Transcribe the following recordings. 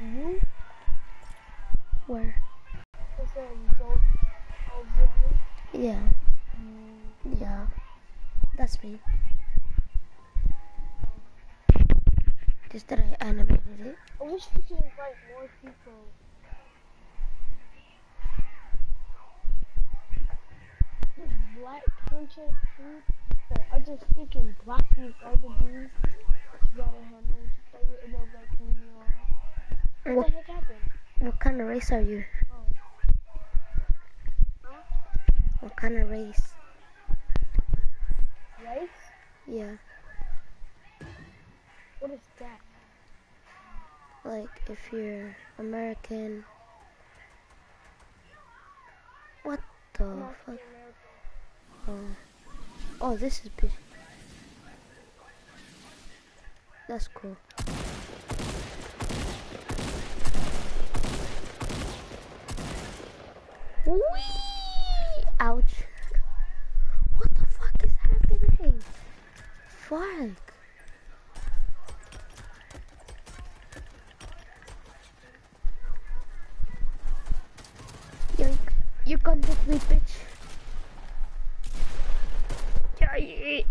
you? Where? It said Jose. Yeah. Yeah. That's me. Just that I animated it. I wish we could invite more people. This black content food. Hey, I just freaking blocked these other dudes that I had no to play with and they'll like leave me alone. What the heck happened? What kind of race are you? Oh. Huh? What kind of race? Race? Yeah. What is that? Like if you're American. What the I'm not fuck? American. Oh, this is big. That's cool. Whee! Ouch. What the fuck is happening? Fuck. Yoink. You got this me, bitch. Yeah.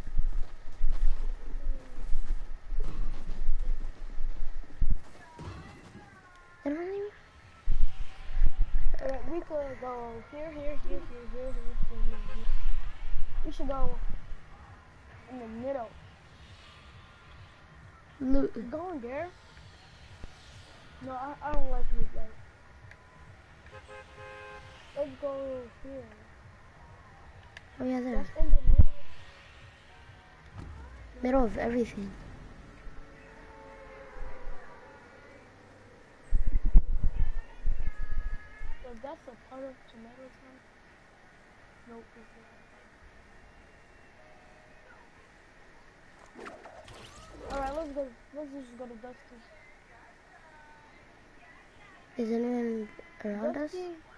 Alright, we could go here. We should go in the middle. Loot. Going there? No, I don't like loot like. Let's go here. Oh yeah, there. That's in the middle. Middle of everything. So that's a part of Tomato Town? Nope, it's not. Alright, let's go. Let's just go to Dusty's. Is anyone around us?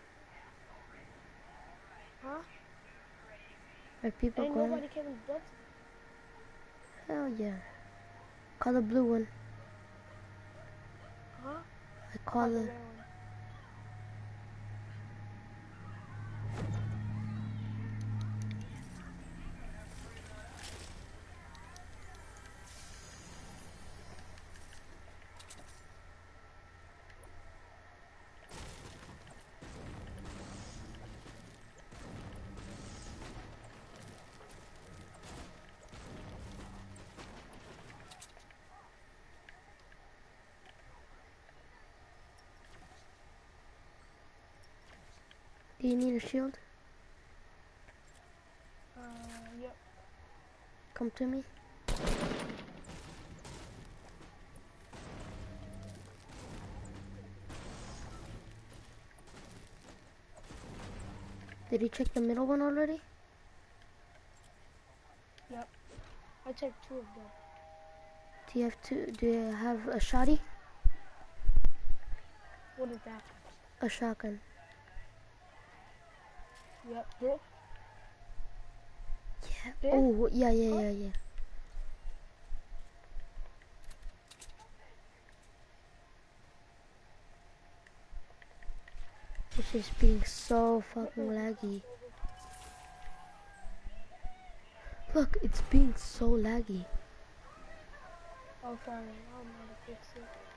Huh? Are people Ain't going? nobody came to Dusty. Hell yeah. Call the blue one. Huh? I call the... Do you need a shield? Yep. Come to me. Did you check the middle one already? Yep. I checked 2 of them. Do you have do you have a shotty? What is that? A shotgun. Yep. This? Yeah. This? Oh, yeah. This is being so fucking laggy. Look, it's being so laggy. Oh, sorry. I don't know how to fix it.